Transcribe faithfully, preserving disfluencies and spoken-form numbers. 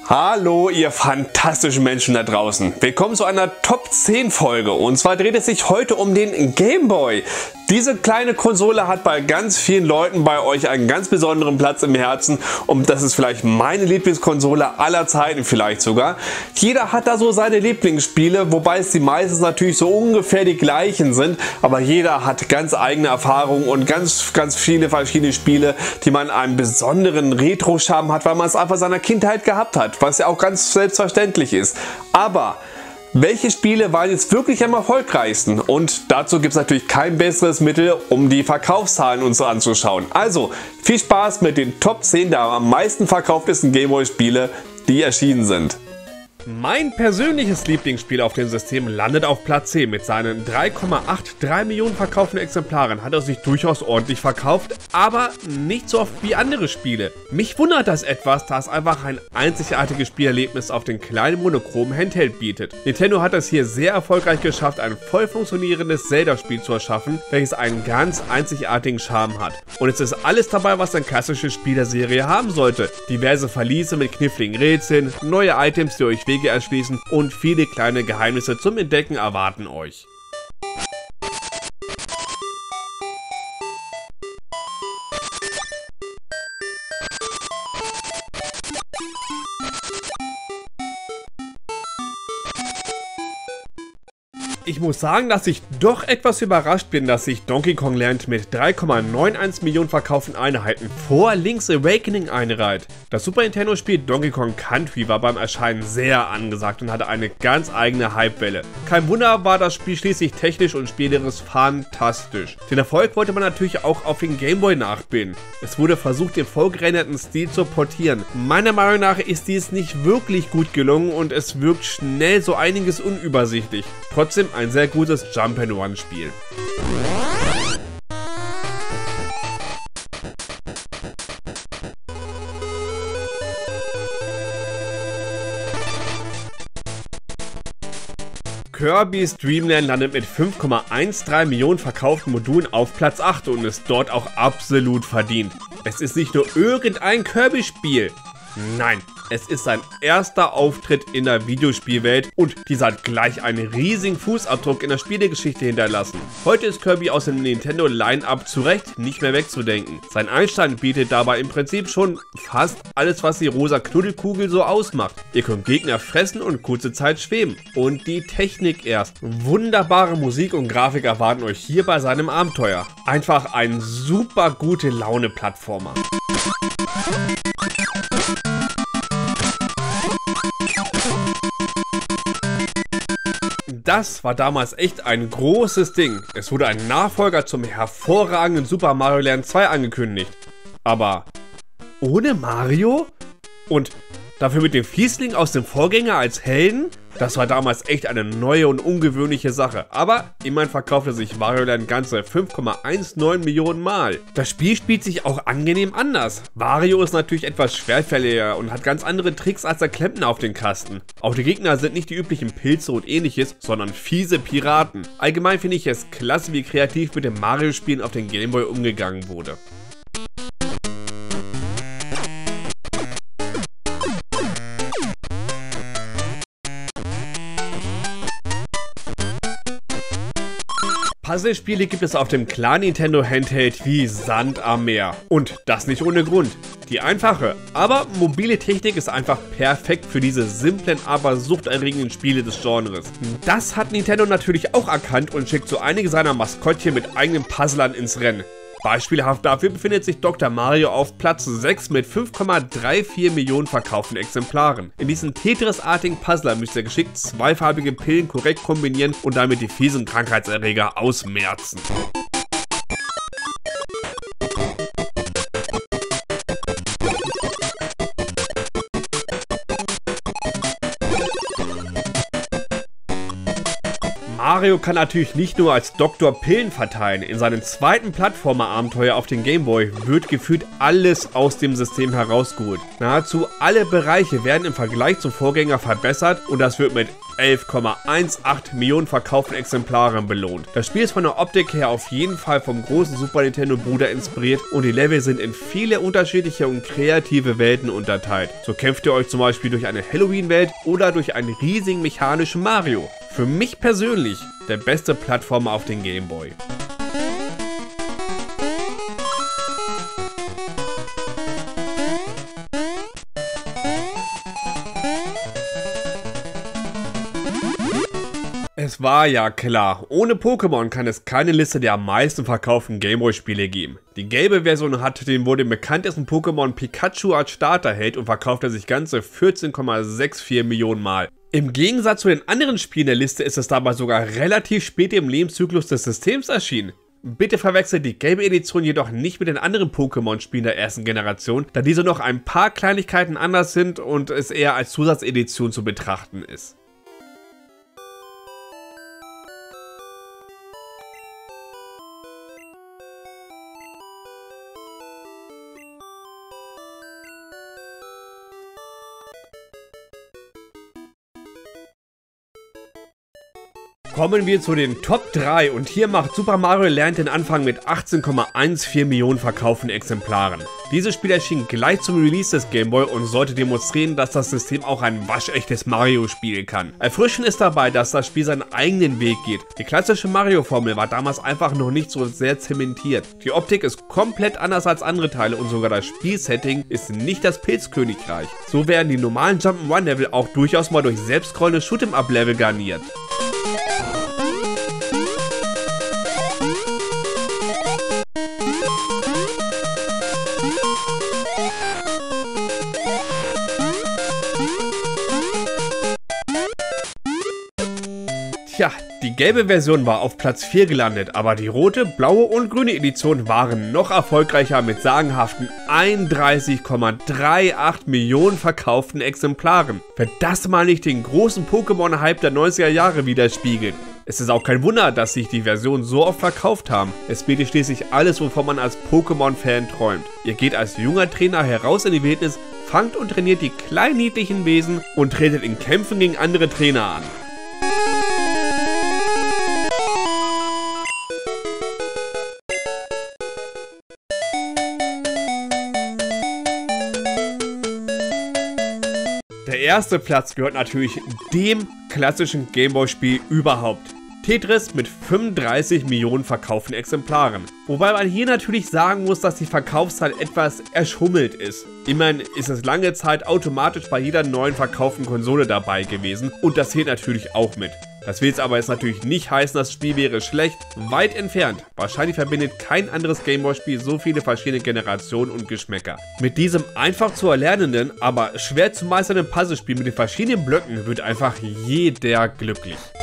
Hallo ihr fantastischen Menschen da draußen. Willkommen zu einer Top zehn Folge und zwar dreht es sich heute um den Game Boy. Diese kleine Konsole hat bei ganz vielen Leuten bei euch einen ganz besonderen Platz im Herzen und das ist vielleicht meine Lieblingskonsole aller Zeiten vielleicht sogar. Jeder hat da so seine Lieblingsspiele, wobei es die meistens natürlich so ungefähr die gleichen sind, aber jeder hat ganz eigene Erfahrungen und ganz ganz viele verschiedene Spiele, die man einen besonderen Retro-Charme hat, weil man es einfach seiner Kindheit gehabt hat, was ja auch ganz selbstverständlich ist. Aber welche Spiele waren jetzt wirklich am erfolgreichsten? Und dazu gibt es natürlich kein besseres Mittel, um die Verkaufszahlen uns anzuschauen. Also viel Spaß mit den Top zehn der am meisten verkauftesten Gameboy-Spiele, die erschienen sind. Mein persönliches Lieblingsspiel auf dem System landet auf Platz zehn. Mit seinen drei Komma drei Millionen verkauften Exemplaren hat er sich durchaus ordentlich verkauft, aber nicht so oft wie andere Spiele. Mich wundert das etwas, da es einfach ein einzigartiges Spielerlebnis auf den kleinen monochromen Handheld bietet. Nintendo hat es hier sehr erfolgreich geschafft, ein voll funktionierendes Zelda-Spiel zu erschaffen, welches einen ganz einzigartigen Charme hat. Und es ist alles dabei, was ein klassisches Spiel der Serie haben sollte. Diverse Verliese mit kniffligen Rätseln, neue Items, die euch Wege erschließen und viele kleine Geheimnisse zum Entdecken erwarten euch. Ich muss sagen, dass ich doch etwas überrascht bin, dass sich Donkey Kong Land mit drei Komma einundneunzig Millionen verkauften Einheiten vor Link's Awakening einreiht. Das Super Nintendo Spiel Donkey Kong Country war beim Erscheinen sehr angesagt und hatte eine ganz eigene Hypewelle. Kein Wunder, war das Spiel schließlich technisch und spielerisch fantastisch. Den Erfolg wollte man natürlich auch auf den Game Boy nachbilden. Es wurde versucht, den vorgerenderten Stil zu portieren. Meiner Meinung nach ist dies nicht wirklich gut gelungen und es wirkt schnell so einiges unübersichtlich. Trotzdem ein sehr gutes Jump-and-Run-Spiel. Kirby's Dream Land landet mit fünf Komma dreizehn Millionen verkauften Modulen auf Platz acht und ist dort auch absolut verdient. Es ist nicht nur irgendein Kirby-Spiel. Nein, es ist sein erster Auftritt in der Videospielwelt und dieser hat gleich einen riesigen Fußabdruck in der Spielegeschichte hinterlassen. Heute ist Kirby aus dem Nintendo Line-Up zu Recht nicht mehr wegzudenken. Sein Einstand bietet dabei im Prinzip schon fast alles, was die rosa Knuddelkugel so ausmacht. Ihr könnt Gegner fressen und kurze Zeit schweben. Und die Technik erst. Wunderbare Musik und Grafik erwarten euch hier bei seinem Abenteuer. Einfach ein super gute Laune-Plattformer. Das war damals echt ein großes Ding. Es wurde ein Nachfolger zum hervorragenden Super Mario Land zwei angekündigt. Aber ohne Mario? Und dafür mit dem Fiesling aus dem Vorgänger als Helden? Das war damals echt eine neue und ungewöhnliche Sache. Aber immerhin verkaufte sich Mario Land ganze fünf Komma neunzehn Millionen Mal. Das Spiel spielt sich auch angenehm anders. Wario ist natürlich etwas schwerfälliger und hat ganz andere Tricks als der Klempner auf den Kasten. Auch die Gegner sind nicht die üblichen Pilze und ähnliches, sondern fiese Piraten. Allgemein finde ich es klasse, wie kreativ mit dem Mario-Spielen auf den Game Boy umgegangen wurde. Puzzlespiele gibt es auf dem kleinen Nintendo Handheld wie Sand am Meer. Und das nicht ohne Grund. Die einfache, aber mobile Technik ist einfach perfekt für diese simplen, aber suchterregenden Spiele des Genres. Das hat Nintendo natürlich auch erkannt und schickt so einige seiner Maskottchen mit eigenen Puzzlern ins Rennen. Beispielhaft dafür befindet sich Doktor Mario auf Platz sechs mit fünf Komma vierunddreißig Millionen verkauften Exemplaren. In diesem Tetris-artigen Puzzler müsst ihr geschickt zweifarbige Pillen korrekt kombinieren und damit die fiesen Krankheitserreger ausmerzen. Mario kann natürlich nicht nur als Doktor Pillen verteilen. In seinem zweiten Plattformer-Abenteuer auf den Game Boy wird gefühlt alles aus dem System herausgeholt. Nahezu alle Bereiche werden im Vergleich zum Vorgänger verbessert und das wird mit elf Komma achtzehn Millionen verkauften Exemplaren belohnt. Das Spiel ist von der Optik her auf jeden Fall vom großen Super Nintendo Bruder inspiriert und die Level sind in viele unterschiedliche und kreative Welten unterteilt. So kämpft ihr euch zum Beispiel durch eine Halloween-Welt oder durch einen riesigen mechanischen Mario. Für mich persönlich der beste Plattformer auf den Game Boy. Es war ja klar, ohne Pokémon kann es keine Liste der am meisten verkauften Gameboy-Spiele geben. Die gelbe Version hat den wohl den bekanntesten Pokémon Pikachu als Starterheld und verkaufte sich ganze vierzehn Komma vierundsechzig Millionen Mal. Im Gegensatz zu den anderen Spielen der Liste ist es dabei sogar relativ spät im Lebenszyklus des Systems erschienen. Bitte verwechselt die gelbe Edition jedoch nicht mit den anderen Pokémon-Spielen der ersten Generation, da diese noch ein paar Kleinigkeiten anders sind und es eher als Zusatzedition zu betrachten ist. Kommen wir zu den Top drei und hier macht Super Mario Land den Anfang mit achtzehn Komma vierzehn Millionen verkauften Exemplaren. Dieses Spiel erschien gleich zum Release des Game Boy und sollte demonstrieren, dass das System auch ein waschechtes Mario spielen kann. Erfrischend ist dabei, dass das Spiel seinen eigenen Weg geht. Die klassische Mario-Formel war damals einfach noch nicht so sehr zementiert. Die Optik ist komplett anders als andere Teile und sogar das Spielsetting ist nicht das Pilzkönigreich. So werden die normalen Jump'n'Run-Level auch durchaus mal durch selbstscrollende Shoot'em-Up-Level garniert. Tja, die gelbe Version war auf Platz vier gelandet, aber die rote, blaue und grüne Edition waren noch erfolgreicher mit sagenhaften einunddreißig Komma achtunddreißig Millionen verkauften Exemplaren. Wenn das mal nicht den großen Pokémon-Hype der neunziger Jahre widerspiegelt. Es ist auch kein Wunder, dass sich die Versionen so oft verkauft haben. Es bietet schließlich alles, wovon man als Pokémon-Fan träumt. Ihr geht als junger Trainer heraus in die Wildnis, fangt und trainiert die kleinen niedlichen Wesen und tretet in Kämpfen gegen andere Trainer an. Der erste Platz gehört natürlich dem klassischen Gameboy-Spiel überhaupt. Tetris mit fünfunddreißig Millionen verkauften Exemplaren. Wobei man hier natürlich sagen muss, dass die Verkaufszahl etwas erschummelt ist. Immerhin ist es lange Zeit automatisch bei jeder neuen verkauften Konsole dabei gewesen und das zählt natürlich auch mit. Das will jetzt aber jetzt natürlich nicht heißen, das Spiel wäre schlecht, weit entfernt. Wahrscheinlich verbindet kein anderes Gameboy-Spiel so viele verschiedene Generationen und Geschmäcker. Mit diesem einfach zu erlernenden, aber schwer zu meisternden Puzzlespiel mit den verschiedenen Blöcken wird einfach jeder glücklich.